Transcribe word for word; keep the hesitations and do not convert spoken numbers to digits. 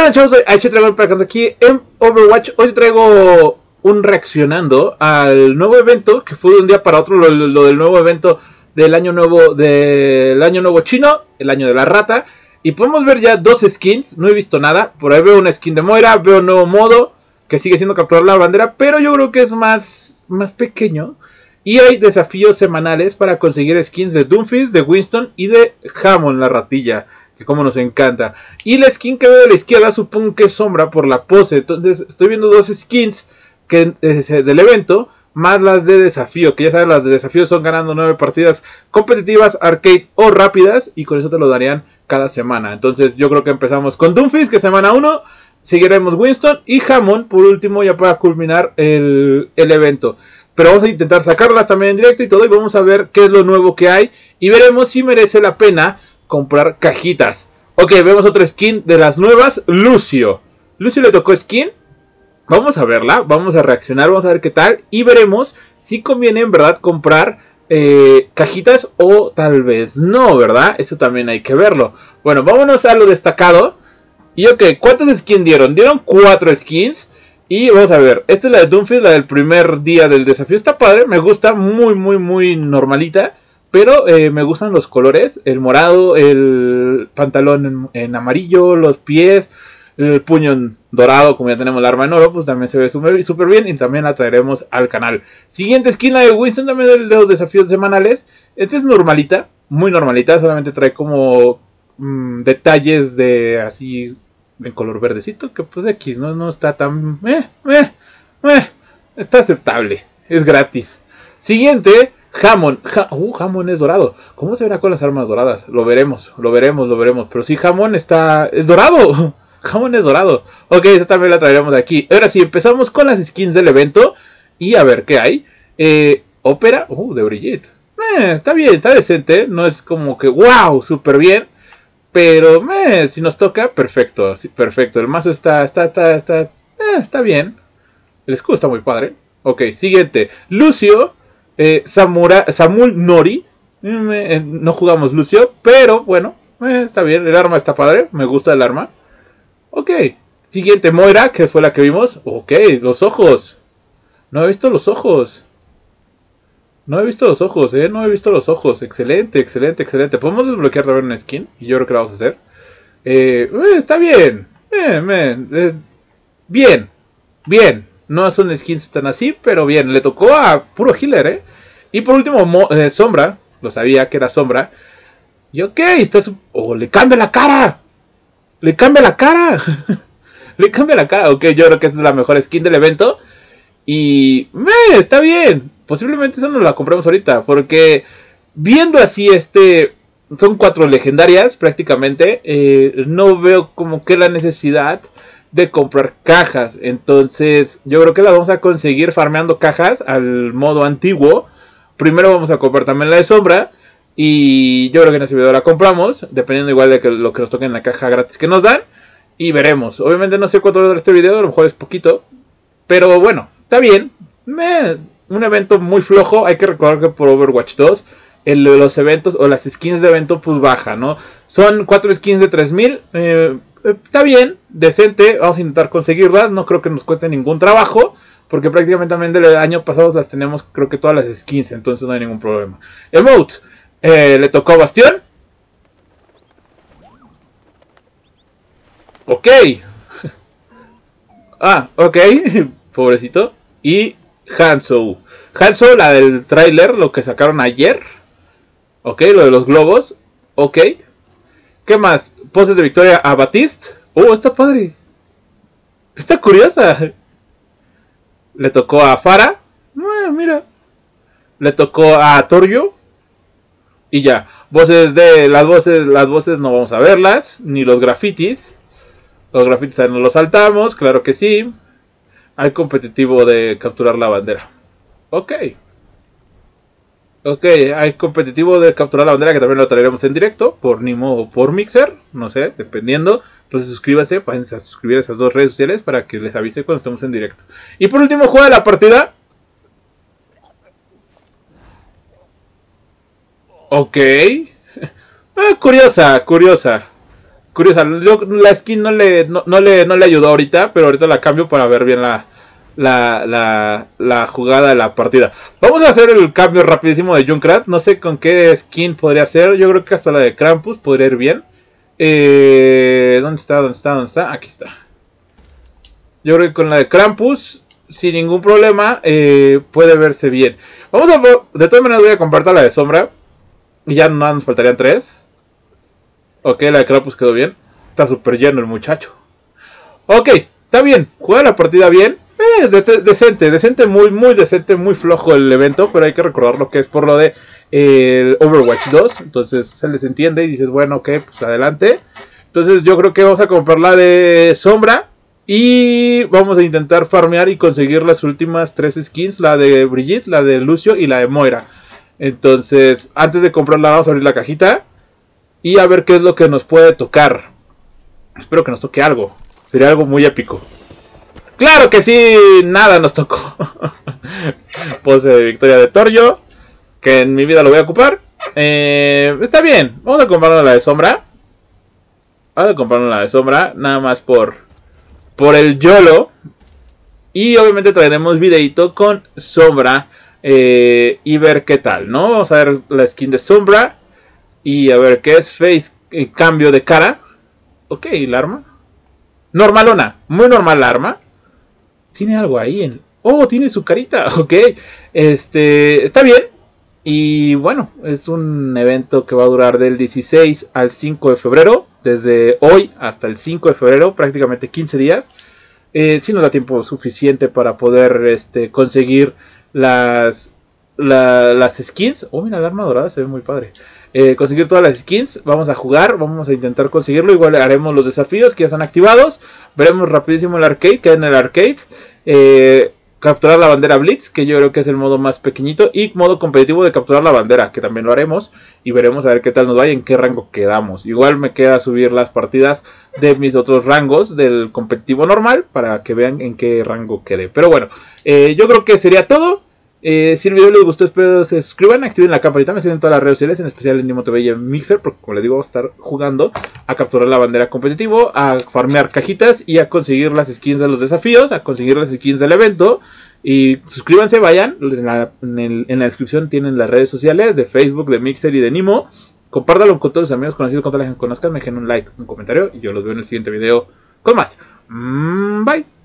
Hola chavos, soy H Dragon para que aquí en Overwatch. Hoy traigo un reaccionando al nuevo evento que fue de un día para otro, lo, lo del nuevo evento del año nuevo del año nuevo chino, el año de la rata. Y podemos ver ya dos skins, no he visto nada. Por ahí veo una skin de Moira, veo un nuevo modo que sigue siendo capturar la bandera, pero yo creo que es más, más pequeño. Y hay desafíos semanales para conseguir skins de Doomfist, de Winston y de Hammond, la ratilla, que como nos encanta. Y la skin que veo de la izquierda supongo que es Sombra por la pose. Entonces estoy viendo dos skins que, eh, del evento, más las de desafío, que ya saben, las de desafío son ganando nueve partidas competitivas, arcade o rápidas, y con eso te lo darían cada semana. Entonces yo creo que empezamos con Doomfist, que es semana uno, seguiremos Winston y Hammond por último, ya para culminar el, el evento. Pero vamos a intentar sacarlas también en directo y todo, y vamos a ver qué es lo nuevo que hay, y veremos si merece la pena comprar cajitas. Ok, vemos otra skin de las nuevas, Lucio. Lucio le tocó skin. Vamos a verla, vamos a reaccionar, vamos a ver qué tal, y veremos si conviene en verdad comprar eh, cajitas o tal vez no, ¿verdad? Eso también hay que verlo. Bueno, vámonos a lo destacado. Y ok, ¿cuántas skins dieron? Dieron cuatro skins. Y vamos a ver, esta es la de Doomfist, la del primer día del desafío. Está padre, me gusta, muy, muy, muy normalita. Pero eh, me gustan los colores, el morado, el pantalón en, en amarillo, los pies, el puño en dorado, como ya tenemos el arma en oro, pues también se ve súper bien y también la traeremos al canal. Siguiente skin, la de Winston, también de los desafíos semanales. Esta es normalita, muy normalita, solamente trae como mmm, detalles de así en color verdecito, que pues X, no, no está tan... Eh, eh, eh, está aceptable, es gratis. Siguiente... Hammond, ha uh, Hammond es dorado. ¿Cómo se verá con las armas doradas? Lo veremos, lo veremos, lo veremos. Pero sí, Hammond está... es dorado. Hammond es dorado. Ok, esta también la traeremos aquí. Ahora sí, empezamos con las skins del evento. Y a ver qué hay. Eh, Ópera, uh, de Brigitte. Eh, está bien, está decente. No es como que wow, súper bien. Pero eh, si nos toca, perfecto. Sí, perfecto. El mazo está, está, está, está, eh, está bien. El escudo está muy padre. Ok, siguiente. Lucio. Eh, Samura, Samul Nori. Eh, no jugamos Lucio, pero bueno, eh, está bien. El arma está padre, me gusta el arma. Ok, siguiente, Moira, que fue la que vimos. Ok, los ojos. No he visto los ojos. No he visto los ojos, eh. No he visto los ojos. Excelente, excelente, excelente. Podemos desbloquear también una skin. Y yo creo que la vamos a hacer. Eh, eh, está bien. Eh, eh, eh, bien. Bien. No son skins tan así, pero bien. Le tocó a puro healer, eh. Y por último, Mo eh, Sombra. Lo sabía que era Sombra. Y ok, está su... oh, le cambia la cara. Le cambia la cara. Le cambia la cara. Ok, yo creo que esta es la mejor skin del evento. Y... me está bien. Posiblemente esa no la compramos ahorita. Porque viendo así este... son cuatro legendarias prácticamente. Eh, no veo como que la necesidad de comprar cajas. Entonces yo creo que la vamos a conseguir farmeando cajas al modo antiguo. Primero vamos a comprar también la de Sombra. Y yo creo que en ese video la compramos, dependiendo igual de que lo que nos toque en la caja gratis que nos dan. Y veremos. Obviamente no sé cuánto va a durar este video, a lo mejor es poquito. Pero bueno, está bien. Me... un evento muy flojo. Hay que recordar que por Overwatch dos el, los eventos o las skins de evento pues baja, ¿no? Son cuatro skins de tres mil. Eh, está bien, decente. Vamos a intentar conseguirlas. No creo que nos cueste ningún trabajo, porque prácticamente también del año pasado las tenemos, creo que todas las skins. Entonces no hay ningún problema. Emote, eh, le tocó a Bastión. Ok. Ah, ok. Pobrecito. Y Hanzo. Hanzo, la del tráiler, lo que sacaron ayer. Ok, lo de los globos. Ok. ¿Qué más? Poses de victoria a Batiste. Oh, está padre. Está curiosa. Le tocó a Pharah. Eh, mira. Le tocó a Torbjörn. Y ya. Voces de. Las voces. Las voces no vamos a verlas. Ni los grafitis. Los grafitis ahí nos los saltamos. Claro que sí. Hay competitivo de capturar la bandera. Ok. Ok, hay competitivo de capturar la bandera, que también lo traeremos en directo, por Nimo o por Mixer, no sé, dependiendo. Entonces suscríbanse, pásense a suscribir a esas dos redes sociales para que les avise cuando estemos en directo. Y por último, juega la partida. Ok. Ah, curiosa, curiosa. curiosa. Yo, la skin no le, no, no, le, no le ayudó ahorita, pero ahorita la cambio para ver bien la, la, la, la jugada de la partida. Vamos a hacer el cambio rapidísimo de Junkrat. No sé con qué skin podría ser. Yo creo que hasta la de Krampus podría ir bien. Eh, ¿Dónde está? ¿Dónde está? ¿Dónde está? Aquí está. Yo creo que con la de Krampus, sin ningún problema, eh, puede verse bien. Vamos a... De todas maneras voy a compartir la de Sombra. Y ya no nos faltarían tres. Ok, la de Krampus quedó bien. Está súper lleno el muchacho. Ok, está bien. Juega la partida bien. Eh, de decente, decente, muy, muy decente, muy flojo el evento. Pero hay que recordar lo que es por lo de eh, el Overwatch dos. Entonces se les entiende y dices, bueno, ok, pues adelante. Entonces yo creo que vamos a comprar la de Sombra. Y vamos a intentar farmear y conseguir las últimas tres skins. La de Brigitte, la de Lucio y la de Moira. Entonces, antes de comprarla vamos a abrir la cajita. Y a ver qué es lo que nos puede tocar. Espero que nos toque algo. Sería algo muy épico. ¡Claro que sí! Nada nos tocó. Pose de victoria de Torjo. Que en mi vida lo voy a ocupar. Eh, está bien. Vamos a comprarnos la de Sombra. Vamos a comprarnos la de Sombra. Nada más por... Por el YOLO. Y obviamente traeremos videito con Sombra. Eh, y ver qué tal, ¿no? Vamos a ver la skin de Sombra. Y a ver qué es. Face, eh, cambio de cara. Ok, el arma. Normalona. Muy normal la arma. Tiene algo ahí en... Oh, tiene su carita. Ok. Este... Está bien. Y bueno, es un evento que va a durar del dieciséis al cinco de febrero. Desde hoy hasta el cinco de febrero. Prácticamente quince días. Eh, si nos da tiempo suficiente para poder este, conseguir las, la, las skins. Oh, mira, la arma dorada se ve muy padre. Eh, conseguir todas las skins. Vamos a jugar, vamos a intentar conseguirlo. Igual haremos los desafíos que ya están activados. Veremos rapidísimo el arcade, que en el arcade. Eh, capturar la bandera Blitz, que yo creo que es el modo más pequeñito. Y modo competitivo de capturar la bandera, que también lo haremos. Y veremos a ver qué tal nos va y en qué rango quedamos. Igual me queda subir las partidas de mis otros rangos del competitivo normal, para que vean en qué rango quedé. Pero bueno, eh, yo creo que sería todo. Eh, si el video les gustó, espero se suscriban, activen la campanita, me siguen en todas las redes sociales, en especial en Nimo T V y en Mixer, porque como les digo, vamos a estar jugando a capturar la bandera competitivo, a farmear cajitas y a conseguir las skins de los desafíos, a conseguir las skins del evento. Y suscríbanse, vayan, en la, en, el, en la descripción tienen las redes sociales de Facebook, de Mixer y de Nimo. Compártanlo con todos los amigos conocidos, con toda la gente que conozcan, me dejen un like, un comentario y yo los veo en el siguiente video con más. Mm, bye.